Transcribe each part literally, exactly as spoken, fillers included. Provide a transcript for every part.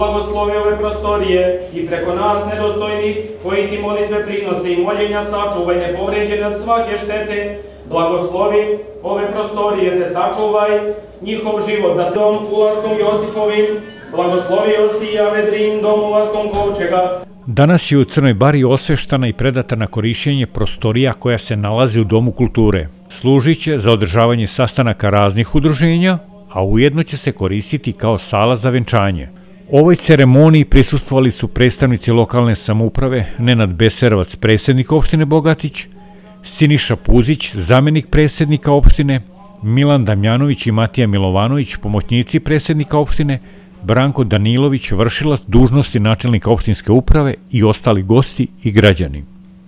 Blagoslovi ove prostorije i preko nas nedostojnih, koji ti molitve prinose i moljenja sačuvaj nepovređene od svake štete. Blagoslovi ove prostorije te sačuvaj njihov život da se dom ulaskom Josifovim, blagoslovi Josija Vedrin dom ulaskom Kovčega. Danas je u Crnoj Bari osveštana i predata na korišćenje prostorija koja se nalazi u Domu kulture. Služiće za održavanje sastanaka raznih udruženja, a ujedno će se koristiti kao sala za venčanje. Ovoj ceremoniji prisustvovali su predstavnici lokalne samouprave Nenad Beserovac, predsjednik opštine Bogatić, Siniša Puzić, zamenik predsjednika opštine, Milan Damjanović i Matija Milovanović, pomoćnici predsjednika opštine, Branko Danilović, vršilac dužnosti načelnika opštinske uprave i ostali gosti i građani.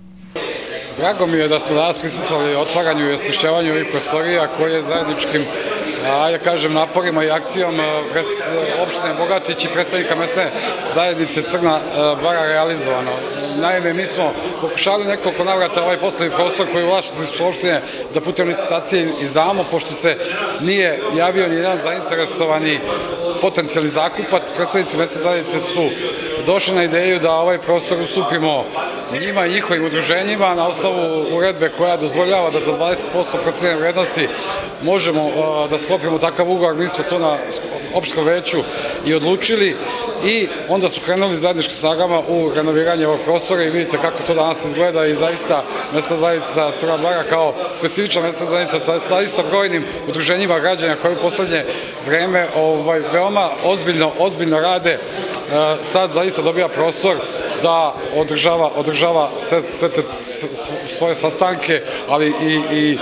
Drago mi je da smo danas prisustvovali otvaranju i osvešćavanju ovih prostorija koje je zajedničkim, ajde kažem, naporima i akcijom opštine Bogatić i predstavnika mesne zajednice Crna Bara realizovano. Naime, mi smo pokušali nekoliko navrata ovaj poslovni prostor koji je u vlasništvu opštine da putem licitacije izdamo, pošto se nije javio ni jedan zainteresovani potencijalni zakupac. Predstavnici mesne zajednice su došli na ideju da ovaj prostor ustupimo njima i njihovim udruženjima na osnovu uredbe koja dozvoljava da za dvadeset posto procenjene vrednosti možemo da sklopimo takav ugovor. Mi smo to na opštinskom veću i odlučili i onda smo krenuli zajedničkim snagama u renoviranje ovog prostora i vidite kako to danas izgleda i zaista mesna zajednica Crna Bara kao specifična mesna zajednica sa zaista brojnim udruženjima građana koji u poslednje vreme veoma ozbiljno rade, sad zaista dobija prostor da održava sve te svoje sastanke, ali i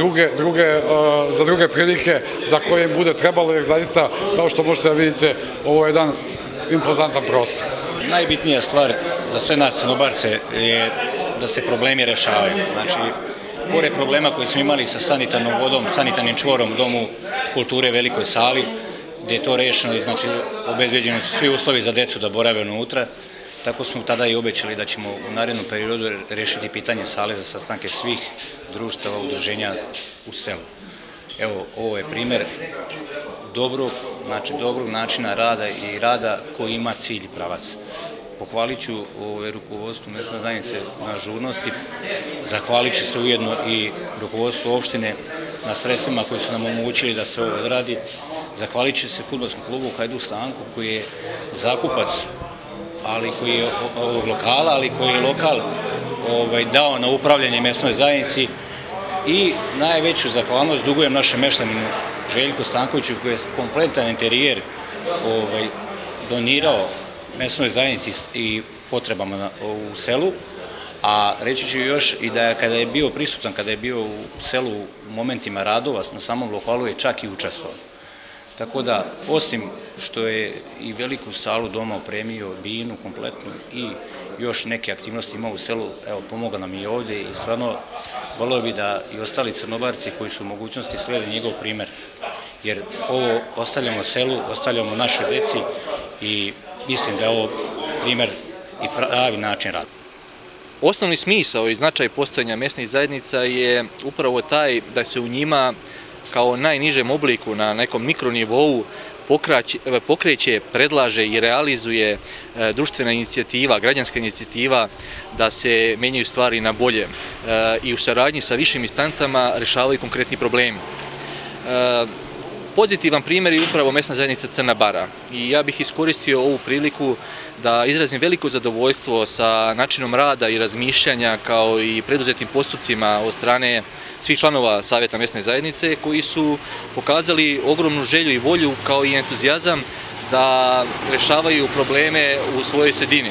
za druge prilike za koje im bude trebalo, jer zaista, kao što možete da vidite, ovo je jedan impozantan prostor. Najbitnija stvar za sve nas Crnobarce je da se problemi rešavaju. Znači, pored problema koji smo imali sa sanitarnom vodom, sanitarnim čvorom u Domu kulture Velikoj sali, gde je to rešeno i znači obezbeđeni su svi uslovi za decu da borave unutra, tako smo tada i obećali da ćemo u narednom periodu rešiti pitanje sale za sastanke svih društava, udruženja u selu. Evo, ovo je primer dobrog, znači dobrog načina rada i rada koji ima cilj i pravac. Pohvalit ću rukovodstvu mesne zajednice na žurnosti, zahvalit ću se ujedno i rukovodstvu opštine na sredstvima koji su nam omogućili da se ovo odradi, zahvalit ću se fudbalskom klubu Hajduk Stanku koji je zakupac ali koji je ovog lokala, ali koji je lokal dao na upravljanje mesnoj zajednici i najveću zahvalnost dugujem našem meštaninu Željku Stankoviću koji je kompletan interijer donirao mesnoj zajednici i potrebama u selu, a reći ću još i da kada je bio prisutan, kada je bio u selu u momentima radova na samom lokalu je čak i učestvovao. Tako da, osim što je i veliku salu doma opremio, binu kompletnu i još neke aktivnosti imao u selu, evo, pomoga nam i ovdje i stvarno volio bi da i ostali Crnobarci koji su u mogućnosti slede njegov primer, jer ovo ostavljamo selu, ostavljamo našoj deci i mislim da je ovo primer i pravi način rada. Osnovni smisao i značaj postojanja mesnih zajednica je upravo taj da se u njima kao najnižem obliku na nekom mikronivou pokreće, predlaže i realizuje društvena inicijativa, građanska inicijativa da se menjaju stvari na bolje i u saradnji sa višim instancama rešavaju konkretni problemi. Pozitivan primjer je upravo mesna zajednica Crna Bara i ja bih iskoristio ovu priliku da izrazim veliko zadovoljstvo sa načinom rada i razmišljanja kao i preduzetim postupcima od strane svih članova Savjeta mesne zajednice koji su pokazali ogromnu želju i volju kao i entuzijazam da rešavaju probleme u svojoj sredini.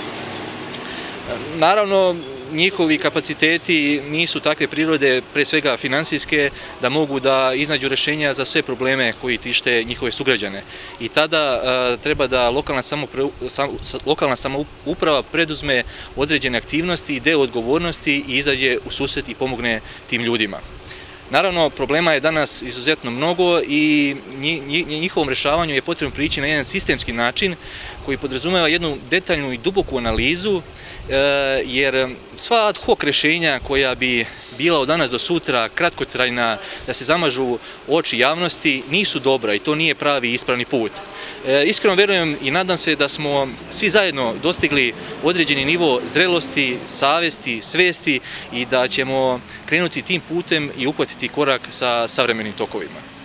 Naravno, njihovi kapaciteti nisu takve prirode, pre svega finansijske, da mogu da iznađu rešenja za sve probleme koji tište njihove sugrađane. I tada treba da lokalna samouprava preduzme određene aktivnosti i deo odgovornosti i izađe u susret i pomogne tim ljudima. Naravno, problema je danas izuzetno mnogo i njihovom rešavanju je potrebno prići na jedan sistemski način koji podrazumeva jednu detaljnu i duboku analizu, jer sva ad hoc rešenja koja bi bila od danas do sutra kratkotrajna, da se zamažu oči javnosti, nisu dobra i to nije pravi ispravni put. Iskreno verujem i nadam se da smo svi zajedno dostigli određeni nivo zrelosti, savesti, svesti i da ćemo krenuti tim putem i uhvatiti korak sa savremenim tokovima.